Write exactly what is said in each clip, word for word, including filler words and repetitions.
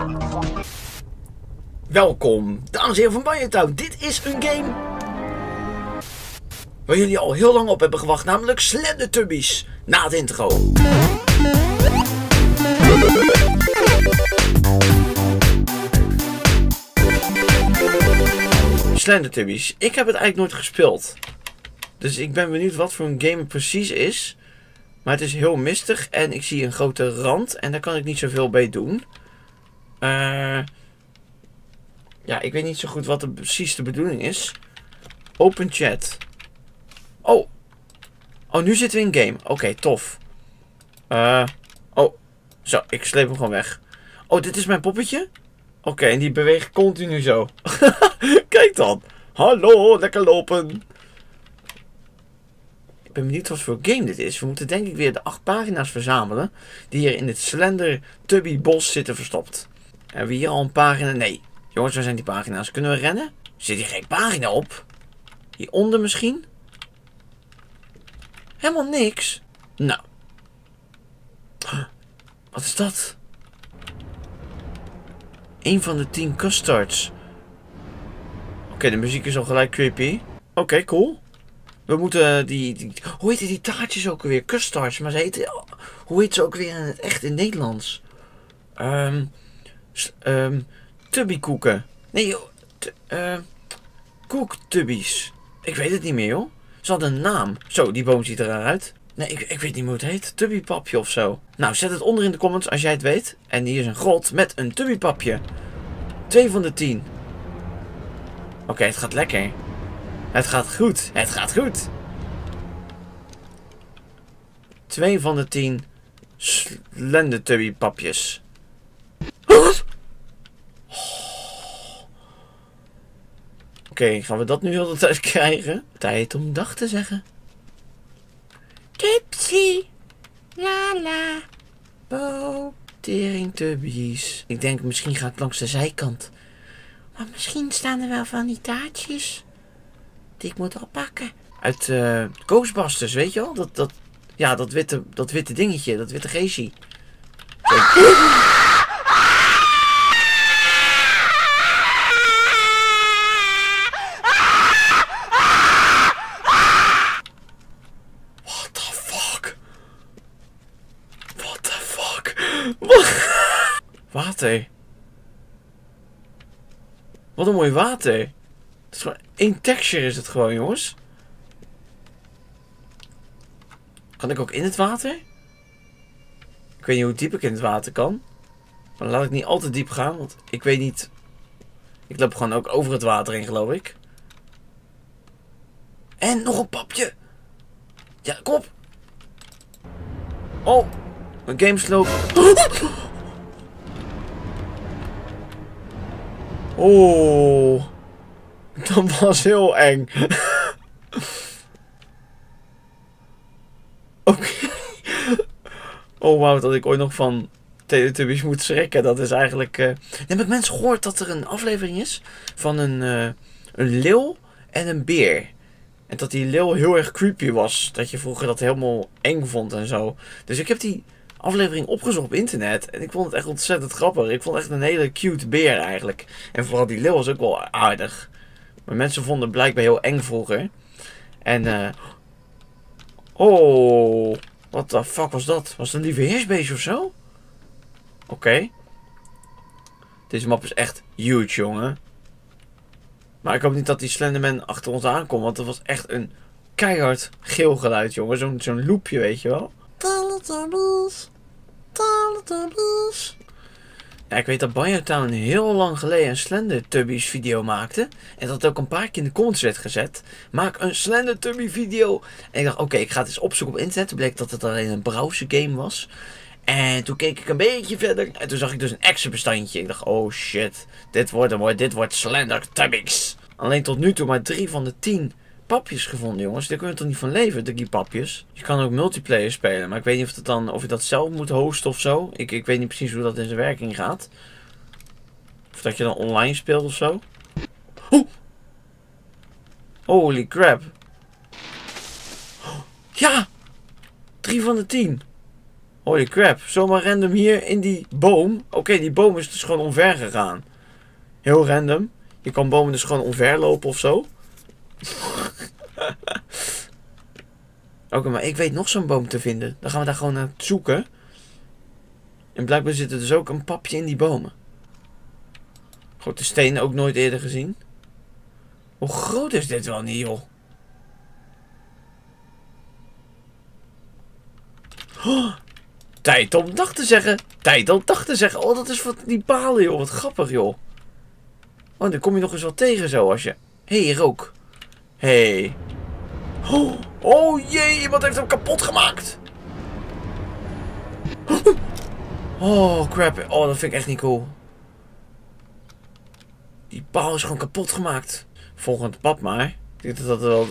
Welkom, dames en heren van BioTown. Dit is een game waar jullie al heel lang op hebben gewacht, namelijk Slendertubbies. Na het intro. Slendertubbies. Ik heb het eigenlijk nooit gespeeld. Dus ik ben benieuwd wat voor een game het precies is. Maar het is heel mistig en ik zie een grote rand en daar kan ik niet zoveel bij doen. Eh... Uh, Ja, ik weet niet zo goed wat de, precies de bedoeling is. Open chat. Oh. Oh, nu zitten we in game. Oké, okay, tof. Uh, oh. Zo, ik sleep hem gewoon weg. Oh, dit is mijn poppetje? Oké, okay, en die beweegt continu zo. Kijk dan. Hallo, lekker lopen. Ik ben benieuwd wat voor game dit is. We moeten denk ik weer de acht pagina's verzamelen. Die hier in dit Slendertubby bos zitten verstopt. Hebben we hier al een pagina? Nee. Jongens, waar zijn die pagina's? Kunnen we rennen? Zit hier geen pagina op? Hieronder misschien? Helemaal niks. Nou. Wat is dat? Eén van de tien custards. Oké, okay, de muziek is al gelijk creepy. Oké, okay, cool. We moeten die, die... Hoe heet die taartjes ook alweer? Custards. Maar ze heten... Hoe heet ze ook weer in het echt in Nederlands? Ehm... Um, um, Tubbykoeken. Nee joh. Uh, Koektubbies. Ik weet het niet meer joh. Ze hadden een naam. Zo, die boom ziet eruit. Nee, ik, ik weet niet hoe het heet. Tubbypapje of zo. Nou, zet het onder in de comments als jij het weet. En hier is een grot met een tubbypapje. Twee van de tien. Oké, okay, het gaat lekker. Het gaat goed. Het gaat goed. Twee van de tien Slendertubbypapjes. Oké, okay, gaan we dat nu heel de tijd krijgen? Tijd om dag te zeggen. Tipsy. La la. Bo. Teringtubbies. Ik denk misschien ga ik langs de zijkant. Maar misschien staan er wel van die taartjes. Die ik moet oppakken. Uit uh, Ghostbusters, weet je wel? Dat, dat, ja, dat witte, dat witte dingetje. Dat witte geestie. Water. Wat een mooi water. Het is gewoon één texture is het gewoon, jongens. Kan ik ook in het water? Ik weet niet hoe diep ik in het water kan. Maar laat ik niet al te diep gaan, want ik weet niet. Ik loop gewoon ook over het water heen, geloof ik. En nog een papje. Ja, kom op. Oh, mijn game sloot. Oh, dat was heel eng. Oké. Okay. Oh wauw, dat ik ooit nog van Teletubbies moet schrikken. Dat is eigenlijk... Uh... Heb ik mensen gehoord dat er een aflevering is van een, uh, een leeuw en een beer. En dat die leeuw heel erg creepy was. Dat je vroeger dat helemaal eng vond en zo. Dus ik heb die aflevering opgezocht op internet. En ik vond het echt ontzettend grappig. Ik vond het echt een hele cute beer eigenlijk. En vooral die leeuw was ook wel aardig. Maar mensen vonden het blijkbaar heel eng vroeger. En uh... oh, wat de fuck was dat? Was het een lieveheersbeestje of zo? Oké. Okay. Deze map is echt huge, jongen. Maar ik hoop niet dat die Slenderman achter ons aankomt. Want dat was echt een keihard geel geluid, jongen. Zo'n zo'n loopje, weet je wel. Teletubbies. Teletubbies. Ja, ik weet dat BioTown heel lang geleden een Slendertubbies video maakte. En dat ook een paar keer in de comments werd gezet. Maak een Slendertubby video. En ik dacht, oké, okay, ik ga het eens opzoeken op internet. Toen bleek dat het alleen een browser game was. En toen keek ik een beetje verder. En toen zag ik dus een extra bestandje. Ik dacht, oh shit. Dit wordt hem hoor. Dit wordt Slendertubbies. Alleen tot nu toe maar drie van de tien papjes gevonden, jongens. Daar kun je toch niet van leven, drie papjes. Je kan ook multiplayer spelen. Maar ik weet niet of, het dan, of je dat zelf moet hosten of zo. Ik, ik weet niet precies hoe dat in zijn werking gaat. Of dat je dan online speelt of zo. Oh! Holy crap. Ja! drie van de tien. Holy crap. Zomaar random hier in die boom. Oké, okay, die boom is dus gewoon omver gegaan. Heel random. Je kan bomen dus gewoon omver lopen of zo. Oké, okay, maar ik weet nog zo'n boom te vinden. Dan gaan we daar gewoon naar zoeken. En blijkbaar zit er dus ook een papje in die bomen. Grote stenen ook nooit eerder gezien. Hoe groot is dit wel niet, joh? Oh, tijd om dag te zeggen. Tijd om dag te zeggen. Oh, dat is wat die palen, joh. Wat grappig, joh. Oh, dan kom je nog eens wat tegen zo als je... Hé, hey, rook. Hé. Hey. Oh, oh jee, iemand heeft hem kapot gemaakt. Oh, crap. Oh, dat vind ik echt niet cool. Die paal is gewoon kapot gemaakt. Volgend pad maar. Ik denk dat dat wel...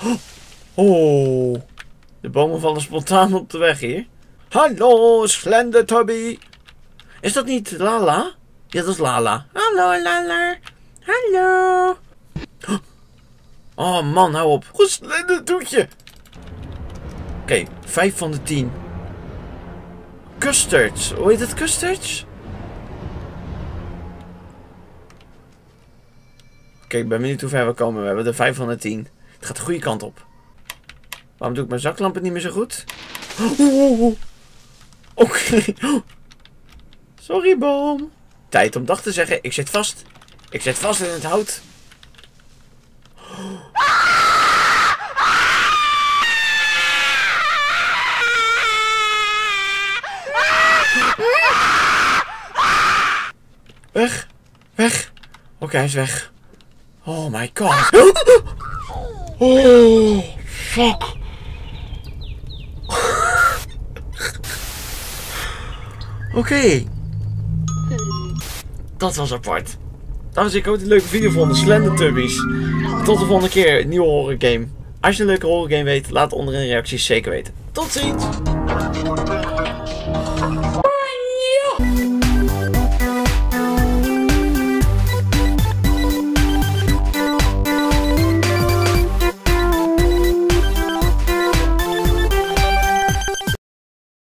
Oh. De bomen vallen spontaan op de weg hier. Hallo, Slendertubby. Is dat niet Lala? Ja, dat is Lala. Hallo, Lala. Hallo. Oh man, hou op. Geslenderdoetje. Oké, okay, vijf van de tien. Custards. Hoe heet het, custards? Oké, okay, ik ben benieuwd hoe ver we komen. We hebben er vijf van de tien. Het gaat de goede kant op. Waarom doe ik mijn zaklampen niet meer zo goed? Oké. Okay. Sorry, boom. Tijd om dag te zeggen. Ik zit vast. Ik zit vast in het hout. Weg. Weg. Oké, okay, hij is weg. Oh my god. Oh, fuck. Oké. Okay. Dat was apart. Dames en heren, ik hoop dat je een leuke video vond. Slendertubbies. Tot de volgende keer. Een nieuwe horror game. Als je een leuke horror game weet, laat onder in de reacties zeker weten. Tot ziens.